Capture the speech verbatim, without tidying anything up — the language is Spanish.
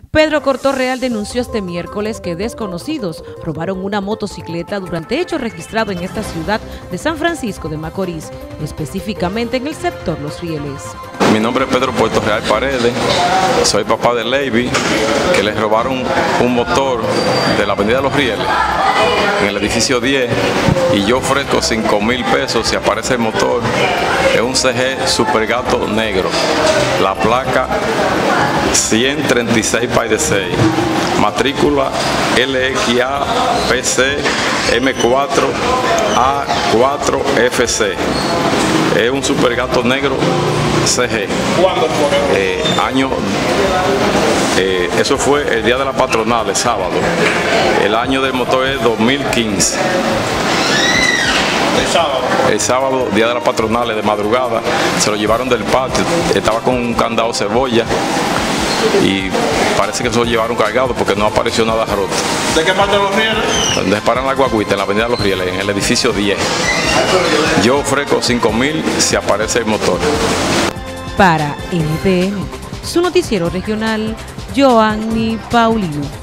Pedro Cortorreal denunció este miércoles que desconocidos robaron una motocicleta durante hechos registrados en esta ciudad de San Francisco de Macorís, específicamente en el sector Los Rieles. Mi nombre es Pedro Cortorreal Paredes, soy papá de Leiby, que les robaron un motor de la avenida Los Rieles, en el edificio diez, y yo ofrezco cinco mil pesos si aparece el motor. Es un C G Super Gato negro, la placa ciento treinta y seis P D seis, matrícula L X A P C M cuatro A cuatro F C. Es un Super Gato negro C G. ¿Cuándo fue? Eh, año, eh, eso fue el día de la patronal, el sábado. El año del motor es dos mil quince. El sábado. El sábado, día de la patronal, de madrugada, se lo llevaron del patio. Estaba con un candado cebolla y parece que se lo llevaron cargado porque no apareció nada roto. ¿De qué parte de Los Rieles? Donde paran la guaguita, en la avenida Los Rieles, en el edificio diez. Yo ofrezco cinco mil si aparece el motor. Para N T N, su noticiero regional, Joanny Paulino.